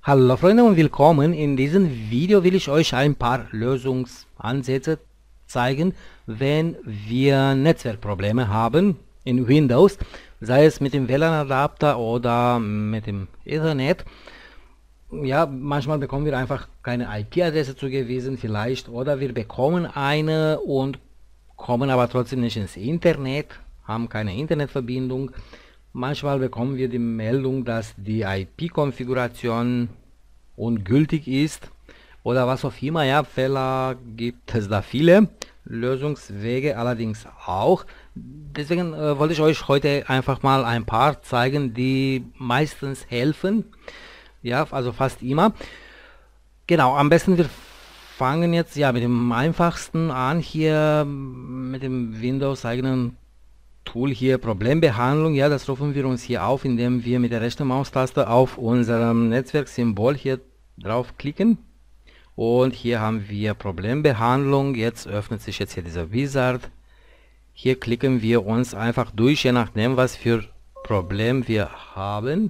Hallo Freunde und willkommen. In diesem Video will ich euch ein paar Lösungsansätze zeigen, wenn wir Netzwerkprobleme haben in Windows, sei es mit dem WLAN-Adapter oder mit dem Ethernet. Ja, manchmal bekommen wir einfach keine IP-Adresse zugewiesen vielleicht, oder wir bekommen eine und kommen aber trotzdem nicht ins Internet, haben keine Internetverbindung. Manchmal bekommen wir die Meldung, dass die IP-Konfiguration ungültig ist oder was auch immer. Ja, Fehler gibt es da viele, Lösungswege allerdings auch. Deswegen wollte ich euch heute einfach mal ein paar zeigen, die meistens helfen. Ja, also fast immer. Genau, am besten wir fangen jetzt ja mit dem einfachsten an, hier mit dem Windows eigenen Tool hier, Problembehandlung. Ja, das rufen wir uns hier auf, indem wir mit der rechten Maustaste auf unserem Netzwerksymbol hier draufklicken. Und hier haben wir Problembehandlung. Jetzt öffnet sich jetzt hier dieser Wizard. Hier klicken wir uns einfach durch, je nachdem, was für Problem wir haben.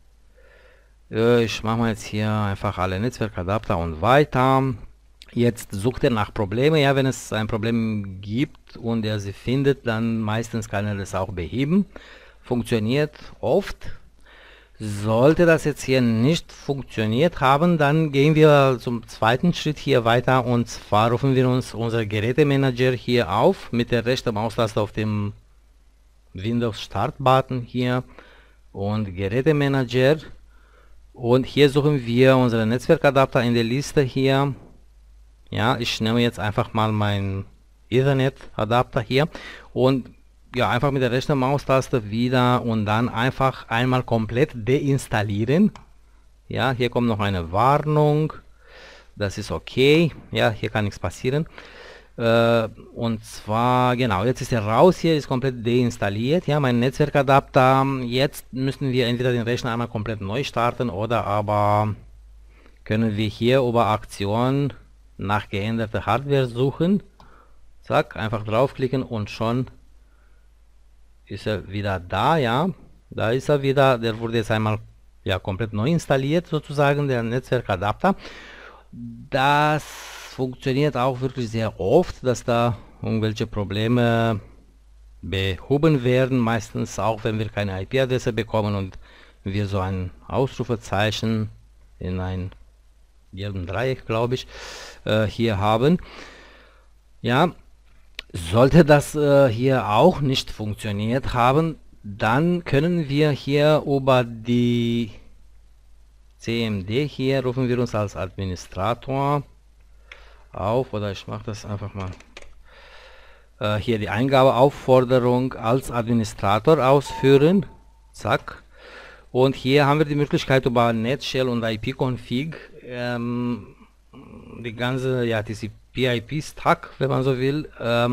Ich mache mal jetzt hier einfach alle Netzwerkadapter und weiter. Jetzt sucht er nach Probleme. Ja, wenn es ein Problem gibt und er sie findet, dann meistens kann er das auch beheben. Funktioniert oft. Sollte das jetzt hier nicht funktioniert haben, dann gehen wir zum zweiten Schritt hier weiter, und zwar rufen wir uns unser Gerätemanager hier auf mit der rechten Maustaste auf dem Windows Start Button hier und Gerätemanager, und hier suchen wir unseren Netzwerkadapter in der Liste hier. Ja, ich nehme jetzt einfach mal meinen Ethernet Adapter hier und ja, einfach mit der rechten Maustaste wieder und dann einfach einmal komplett deinstallieren. Ja, hier kommt noch eine Warnung. Das ist okay. Ja, hier kann nichts passieren. Und zwar, genau, jetzt ist er raus, hier ist komplett deinstalliert. Ja, mein Netzwerkadapter. Jetzt müssen wir entweder den Rechner einmal komplett neu starten oder aber können wir hier über Aktion nach geänderter Hardware suchen. Zack, einfach draufklicken und schon ist er wieder da. Ja, da ist er wieder. Der wurde jetzt einmal ja komplett neu installiert, sozusagen, der Netzwerkadapter. Das funktioniert auch wirklich sehr oft, dass da irgendwelche Probleme behoben werden. Meistens auch, wenn wir keine IP-Adresse bekommen und wir so ein Ausrufezeichen in ein gelben Dreieck, glaube ich, hier haben. Ja, sollte das hier auch nicht funktioniert haben, dann können wir hier über die CMD hier rufen wir uns als Administrator auf, oder ich mache das einfach mal hier die Eingabeaufforderung als Administrator ausführen. Zack. Und hier haben wir die Möglichkeit über Netshell und IP-Config die ganze ja TCP/IP-Stack, wenn man so will,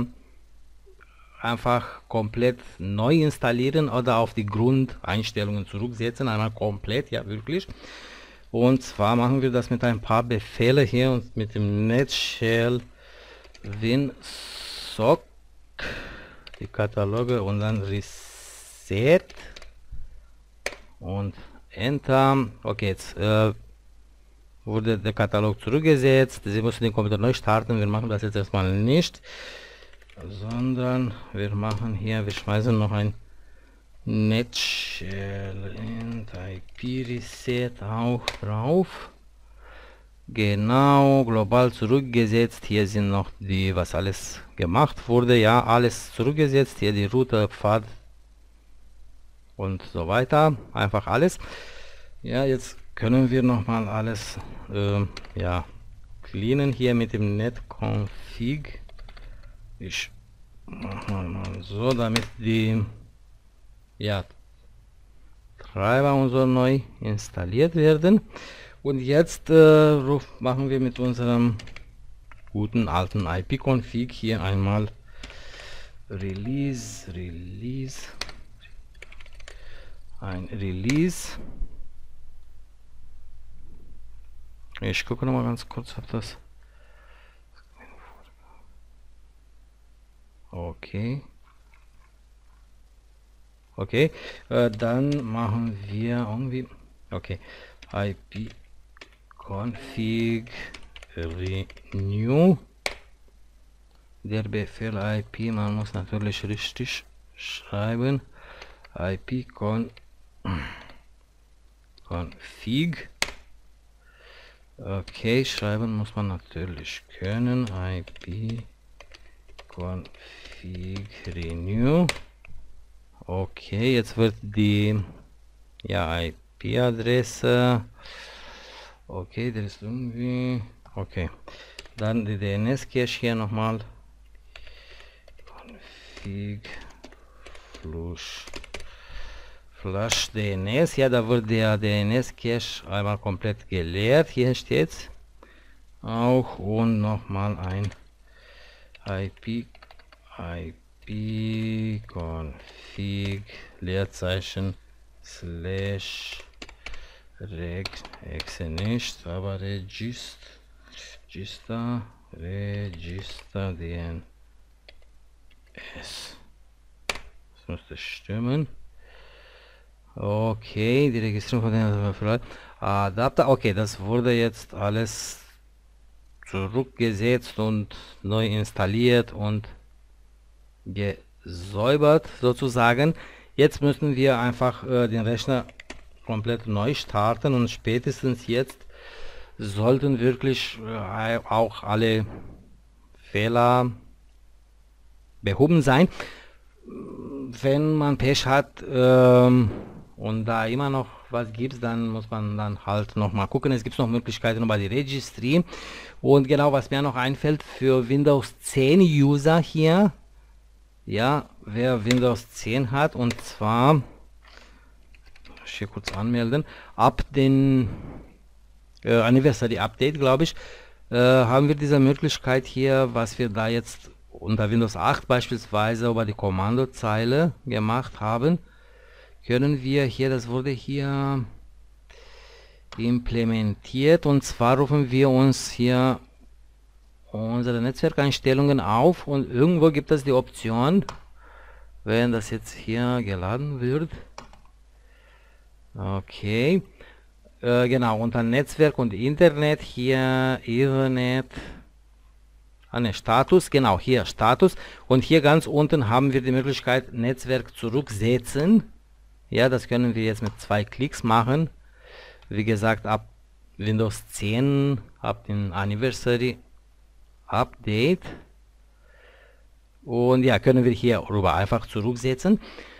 einfach komplett neu installieren oder auf die Grundeinstellungen zurücksetzen, einmal komplett, ja wirklich. Und zwar machen wir das mit ein paar Befehle hier und mit dem Netshell winsock die Kataloge und dann Reset und Enter. Okay, jetzt wurde der Katalog zurückgesetzt. Sie müssen den Computer neu starten. Wir machen das jetzt erstmal nicht, sondern wir machen hier, wir schmeißen noch ein Netshell und IP Reset auch drauf. Genau, global zurückgesetzt. Hier sind noch die, was alles gemacht wurde. Ja, alles zurückgesetzt. Hier die Route, Pfad und so weiter. Einfach alles. Ja, jetzt können wir noch mal alles ja cleanen hier mit dem netconfig. Ich mache mal so, damit die ja Treiber und so neu installiert werden. Und jetzt machen wir mit unserem guten alten IP-Config hier einmal Release, ein Release. Ich gucke noch mal ganz kurz, ob das okay. Okay, dann machen wir irgendwie okay IP config renew. Der Befehl IP, man muss natürlich richtig schreiben. IP config. Okay, schreiben muss man natürlich können. IP config renew. Okay, jetzt wird die IP-Adresse. Okay, der ist irgendwie. Okay, dann die DNS-Cache hier nochmal. Config Flush DNS. Ja, da wird der DNS-Cache einmal komplett geleert. Hier steht auch und nochmal ein IP config Leerzeichen slash exe nicht, aber register DNS. Das müsste stimmen. Okay, die Registrierung von den Adapter. Okay, das wurde jetzt alles zurückgesetzt und neu installiert und gesäubert sozusagen. Jetzt müssen wir einfach den Rechner komplett neu starten und spätestens jetzt sollten wirklich auch alle Fehler behoben sein. Wenn man Pech hat und da immer noch was gibt, dann muss man dann halt noch mal gucken. Es gibt noch Möglichkeiten über die Registry. Und genau, was mir noch einfällt für Windows 10 User hier, ja, wer Windows 10 hat, und zwar hier kurz anmelden, ab den Anniversary Update, glaube ich, haben wir diese Möglichkeit hier, was wir da jetzt unter Windows 8 beispielsweise über die Kommandozeile gemacht haben, können wir hier, das wurde hier implementiert, und zwar rufen wir uns hier unsere Netzwerkeinstellungen auf und irgendwo gibt es die Option, wenn das jetzt hier geladen wird. Okay, genau, unter Netzwerk und Internet hier Ethernet, Status, genau, hier Status, und hier ganz unten haben wir die Möglichkeit Netzwerk zurücksetzen. Ja, das können wir jetzt mit 2 Klicks machen. Wie gesagt, ab Windows 10, ab dem Anniversary Update, und ja, können wir hier rüber einfach zurücksetzen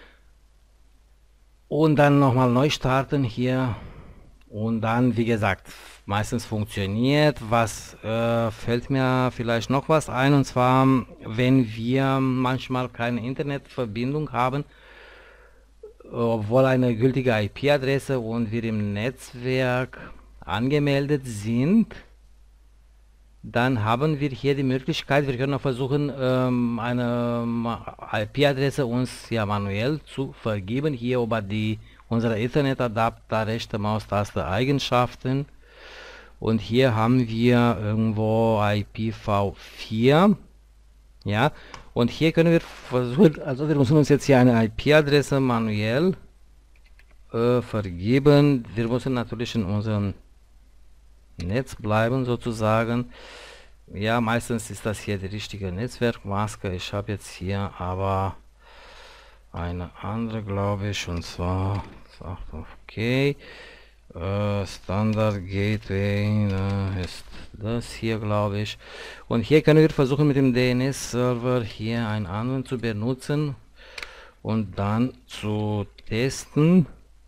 und dann nochmal neu starten hier, und dann, wie gesagt, meistens funktioniert. Was fällt mir vielleicht noch was ein, und zwar, wenn wir manchmal keine Internetverbindung haben, obwohl eine gültige IP-Adresse und wir im Netzwerk angemeldet sind, dann haben wir hier die Möglichkeit, wir können auch versuchen, eine IP-Adresse uns ja manuell zu vergeben, hier über die unsere Ethernet-Adapter, rechte Maustaste Eigenschaften, und hier haben wir irgendwo IPv4, ja, und hier können wir versuchen, also wir müssen uns jetzt hier eine IP-Adresse manuell vergeben. Wir müssen natürlich in unserem Netz bleiben sozusagen. Ja, meistens ist das hier die richtige Netzwerkmaske. Ich habe jetzt hier aber eine andere, glaube ich, und zwar okay, Standard Gateway ist das hier, glaube ich, und hier können wir versuchen, mit dem DNS-Server hier einen anderen zu benutzen und dann zu testen.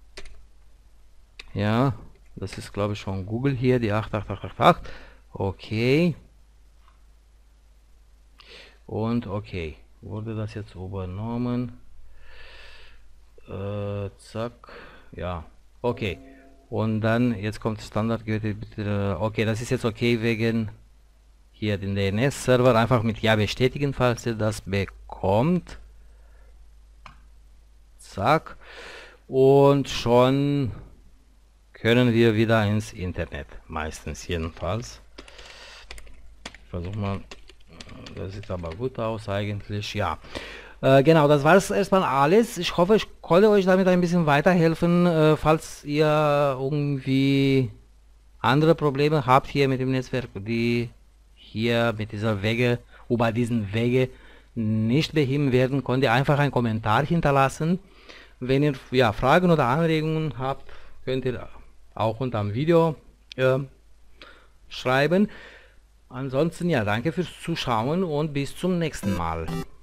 Ja, das ist, glaube ich, von Google hier, die 88888. Okay. Und okay. Wurde das jetzt übernommen? Zack. Ja. Okay. Und dann, jetzt kommt Standard. Okay, das ist jetzt okay wegen hier den DNS-Server. Einfach mit Ja bestätigen, falls ihr das bekommt. Zack. Und schon können wir wieder ins Internet, meistens jedenfalls. Ich versuche mal, das sieht aber gut aus eigentlich, ja. Genau, das war es erstmal alles. Ich hoffe, ich konnte euch damit ein bisschen weiterhelfen. Falls ihr irgendwie andere Probleme habt hier mit dem Netzwerk, die hier mit dieser Wege, über diesen Wege nicht beheben werden, könnt ihr einfach einen Kommentar hinterlassen. Wenn ihr ja, Fragen oder Anregungen habt, könnt ihr auch unter dem Video schreiben. Ansonsten ja, danke fürs Zuschauen und bis zum nächsten Mal.